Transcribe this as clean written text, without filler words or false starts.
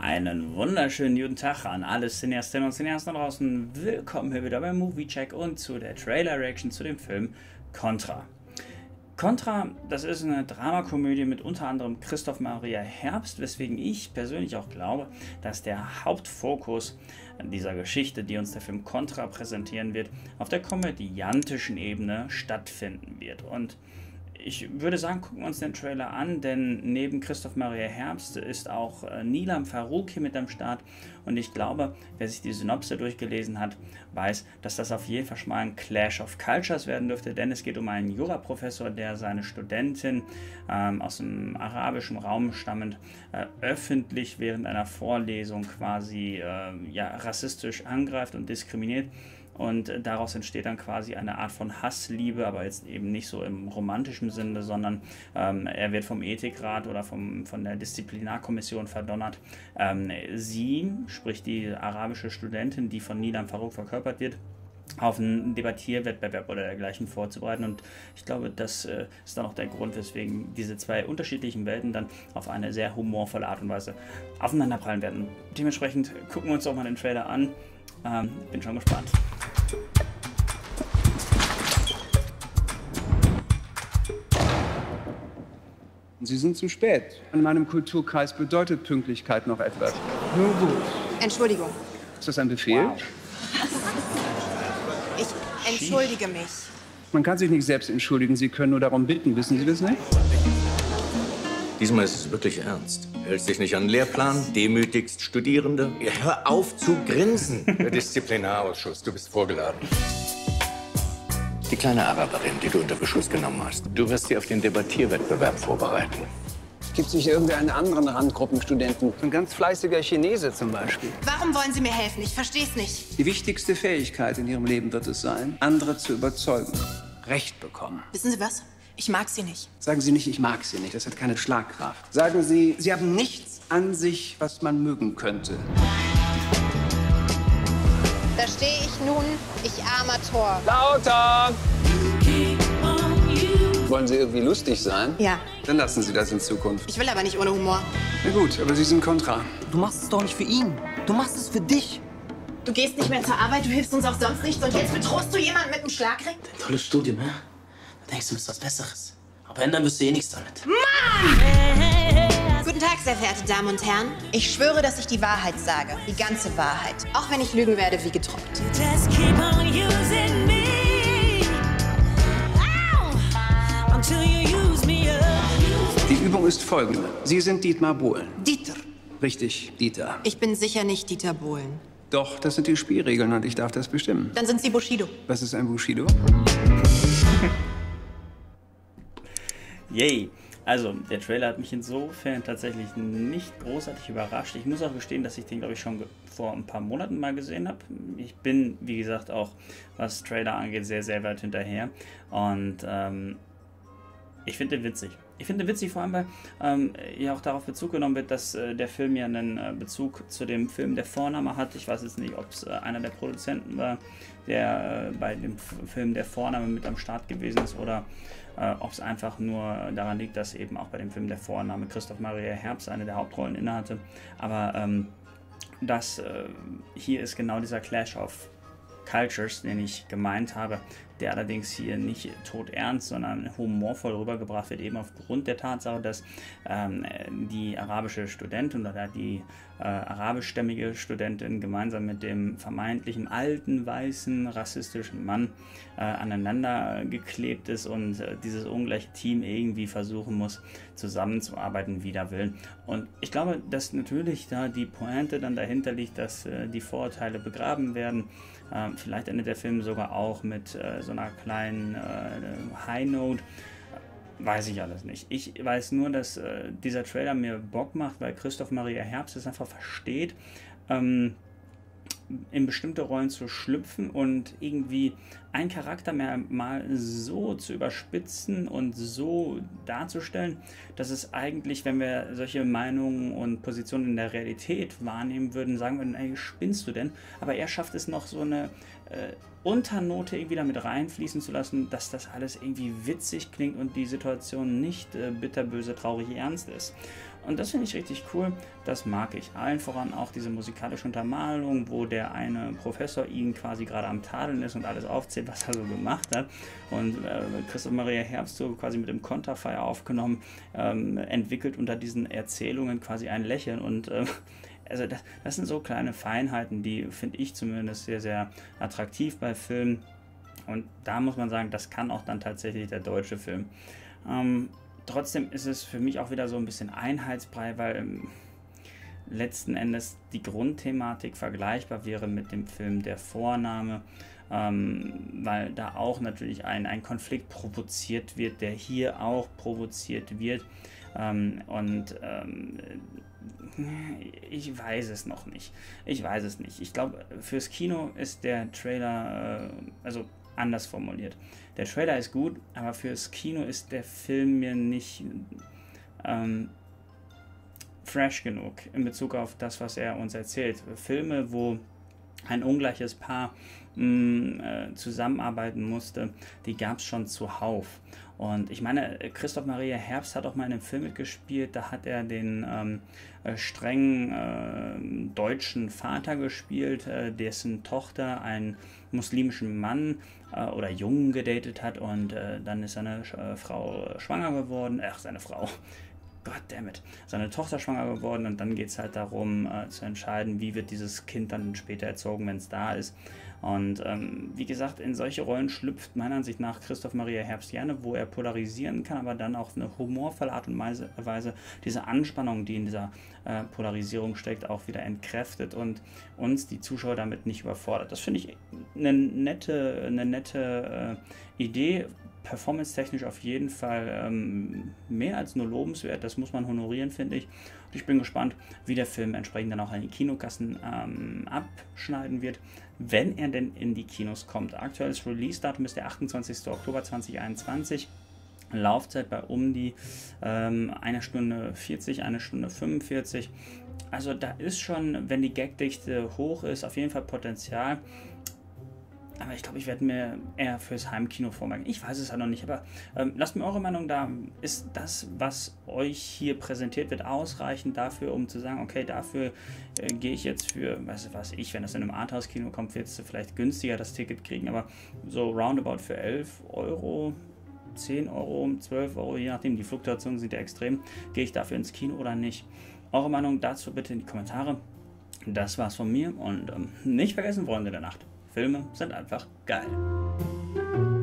Einen wunderschönen guten Tag an alle Cineastinnen und Cineasten da draußen. Willkommen hier wieder beim Movie Check und zu der Trailer Reaction zu dem Film Contra. Contra, das ist eine Dramakomödie mit unter anderem Christoph Maria Herbst, weswegen ich persönlich auch glaube, dass der Hauptfokus dieser Geschichte, die uns der Film Contra präsentieren wird, auf der komödiantischen Ebene stattfinden wird. Und ich würde sagen, gucken wir uns den Trailer an, denn neben Christoph Maria Herbst ist auch Nilam Farouk hier mit am Start. Und ich glaube, wer sich die Synopse durchgelesen hat, weiß, dass das auf jeden Fall schon mal ein Clash of Cultures werden dürfte, denn es geht um einen Juraprofessor, der seine Studentin aus dem arabischen Raum stammend öffentlich während einer Vorlesung quasi rassistisch angreift und diskriminiert. Und daraus entsteht dann quasi eine Art von Hassliebe, aber jetzt eben nicht so im romantischen Sinne, sondern er wird vom Ethikrat oder von der Disziplinarkommission verdonnert. Sie, sprich die arabische Studentin, die von Nilam Farouk verkörpert wird, auf einen Debattierwettbewerb oder dergleichen vorzubereiten. Und ich glaube, das ist dann auch der Grund, weswegen diese zwei unterschiedlichen Welten dann auf eine sehr humorvolle Art und Weise aufeinanderprallen werden. Dementsprechend gucken wir uns auch mal den Trailer an. Bin schon gespannt. Sie sind zu spät. In meinem Kulturkreis bedeutet Pünktlichkeit noch etwas. Nun gut. Entschuldigung. Ist das ein Befehl? Wow. Ich entschuldige mich. Man kann sich nicht selbst entschuldigen. Sie können nur darum bitten. Wissen Sie das nicht? Diesmal ist es wirklich ernst. Hältst dich nicht an den Lehrplan, demütigst Studierende. Ja, hör auf zu grinsen. Der Disziplinarausschuss, du bist vorgeladen. Die kleine Araberin, die du unter Beschuss genommen hast. Du wirst sie auf den Debattierwettbewerb vorbereiten. Gibt es nicht irgendeinen anderen Randgruppenstudenten? Ein ganz fleißiger Chinese zum Beispiel. Warum wollen Sie mir helfen? Ich verstehe es nicht. Die wichtigste Fähigkeit in Ihrem Leben wird es sein, andere zu überzeugen. Recht bekommen. Wissen Sie was? Ich mag Sie nicht. Sagen Sie nicht, ich mag Sie nicht. Das hat keine Schlagkraft. Sagen Sie, Sie haben nichts an sich, was man mögen könnte. Da stehe ich nun, ich armer Tor. Lauter! Wollen Sie irgendwie lustig sein? Ja. Dann lassen Sie das in Zukunft. Ich will aber nicht ohne Humor. Na gut, aber Sie sind kontra. Du machst es doch nicht für ihn. Du machst es für dich. Du gehst nicht mehr zur Arbeit, du hilfst uns auch sonst nichts und jetzt bedrohst du jemanden mit einem Schlagring? Ein tolles Studium, ja? Da denkst du, das ist was Besseres. Aber ändern wirst du eh nichts damit. Mann! Guten Tag, sehr verehrte Damen und Herren. Ich schwöre, dass ich die Wahrheit sage. Die ganze Wahrheit. Auch wenn ich lügen werde wie geträumt. Die Übung ist folgende. Sie sind Dietmar Bohlen. Dieter. Richtig, Dieter. Ich bin sicher nicht Dieter Bohlen. Doch, das sind die Spielregeln und ich darf das bestimmen. Dann sind Sie Bushido. Was ist ein Bushido? Yay! Also, der Trailer hat mich insofern tatsächlich nicht großartig überrascht. Ich muss auch gestehen, dass ich den, glaube ich, schon vor ein paar Monaten mal gesehen habe. Ich bin, wie gesagt, auch, was Trailer angeht, sehr, sehr weit hinterher. Und ich finde den witzig. Ich finde witzig vor allem, weil ja auch darauf Bezug genommen wird, dass der Film ja einen Bezug zu dem Film Der Vorname hat. Ich weiß jetzt nicht, ob es einer der Produzenten war, der bei dem Film Der Vorname mit am Start gewesen ist oder ob es einfach nur daran liegt, dass eben auch bei dem Film Der Vorname Christoph Maria Herbst eine der Hauptrollen innehatte. Aber hier ist genau dieser Clash of Cultures, den ich gemeint habe, der allerdings hier nicht todernst, sondern humorvoll rübergebracht wird, eben aufgrund der Tatsache, dass die arabische Studentin oder die arabischstämmige Studentin gemeinsam mit dem vermeintlichen alten, weißen, rassistischen Mann aneinander geklebt ist und dieses ungleiche Team irgendwie versuchen muss, zusammenzuarbeiten wider Willen. Und ich glaube, dass natürlich da die Pointe dann dahinter liegt, dass die Vorurteile begraben werden. Vielleicht endet der Film sogar auch mit so einer kleinen High Note. Weiß ich alles nicht. Ich weiß nur, dass dieser Trailer mir Bock macht, weil Christoph Maria Herbst es einfach versteht, in bestimmte Rollen zu schlüpfen und irgendwie einen Charakter mal so zu überspitzen und so darzustellen, dass es eigentlich, wenn wir solche Meinungen und Positionen in der Realität wahrnehmen würden, sagen würden, ey, spinnst du denn? Aber er schafft es noch so eine Unternote irgendwie damit reinfließen zu lassen, dass das alles irgendwie witzig klingt und die Situation nicht bitterböse, traurig, ernst ist. Und das finde ich richtig cool, das mag ich. Allen voran auch diese musikalische Untermalung, wo der eine Professor ihn quasi gerade am Tadeln ist und alles aufzählt, was er so gemacht hat. Und Christoph Maria Herbst so quasi mit dem Konterfei aufgenommen, entwickelt unter diesen Erzählungen quasi ein Lächeln. Und also das sind so kleine Feinheiten, die finde ich zumindest sehr, sehr attraktiv bei Filmen. Und da muss man sagen, das kann auch dann tatsächlich der deutsche Film. Trotzdem ist es für mich auch wieder so ein bisschen Einheitsbrei, weil letzten Endes die Grundthematik vergleichbar wäre mit dem Film Der Vorname, weil da auch natürlich ein Konflikt provoziert wird, der hier auch provoziert wird. Ich weiß es noch nicht. Ich weiß es nicht. Ich glaube, fürs Kino ist der Trailer, also anders formuliert. Der Trailer ist gut, aber fürs Kino ist der Film mir nicht fresh genug in Bezug auf das, was er uns erzählt. Filme, wo ein ungleiches Paar zusammenarbeiten musste, die gab es schon zuhauf. Und ich meine, Christoph Maria Herbst hat auch mal in einem Film mitgespielt, da hat er den strengen deutschen Vater gespielt, dessen Tochter einen muslimischen Mann oder Jungen gedatet hat und dann ist seine Frau schwanger geworden, seine Tochter schwanger geworden und dann geht es halt darum zu entscheiden, wie wird dieses Kind dann später erzogen, wenn es da ist. Und wie gesagt, in solche Rollen schlüpft meiner Ansicht nach Christoph Maria Herbst gerne, wo er polarisieren kann, aber dann auf eine humorvolle Art und Weise diese Anspannung, die in dieser Polarisierung steckt, auch wieder entkräftet und uns, die Zuschauer, damit nicht überfordert. Das finde ich eine nette Idee. Performance-technisch auf jeden Fall mehr als nur lobenswert, das muss man honorieren, finde ich. Und ich bin gespannt, wie der Film entsprechend dann auch an die Kinokassen abschneiden wird, wenn er denn in die Kinos kommt. Aktuelles Release-Datum ist der 28. Oktober 2021. Laufzeit bei um die 1 Stunde 40, 1 Stunde 45. Also da ist schon, wenn die Gagdichte hoch ist, auf jeden Fall Potenzial. Aber ich glaube, ich werde mir eher fürs Heimkino vormerken. Ich weiß es ja noch nicht, aber lasst mir eure Meinung da. Ist das, was euch hier präsentiert wird, ausreichend dafür, um zu sagen, okay, dafür gehe ich jetzt für, was ich, wenn das in einem Arthouse-Kino kommt, wird es vielleicht günstiger das Ticket kriegen, aber so roundabout für 11 Euro, 10 Euro, 12 Euro, je nachdem, die Fluktuationen sind ja extrem, gehe ich dafür ins Kino oder nicht? Eure Meinung dazu bitte in die Kommentare. Das war's von mir und nicht vergessen, Freunde der Nacht. Filme sind einfach geil.